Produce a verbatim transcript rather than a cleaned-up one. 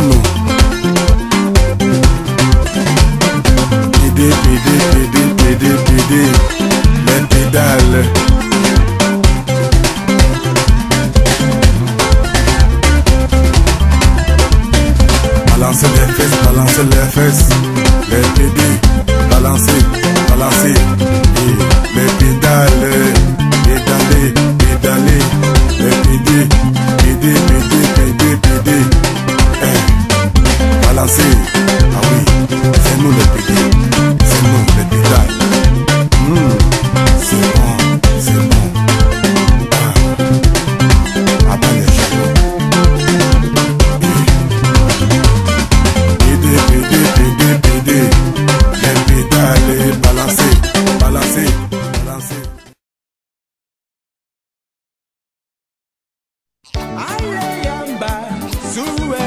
Mono. Pédé, pédé, pédé, pédé, pédé. Les pédales. Balancez les fesses, balancez les fesses. Les pédés, balancez, balancez. Et les pédales, pédalez, pédalez. Les pédés, pédés, pédés, pédés, pédés. Eh, balancez. Ah oui, c'est nous les pédés. C'est nous les pédales. Mmh, c'est bon, c'est bon. Ah, à bas les genoux. Pédé, pédé, pédé, pédé. Les pédales, balancez, balancez, balancez. Ayamba, Suwe.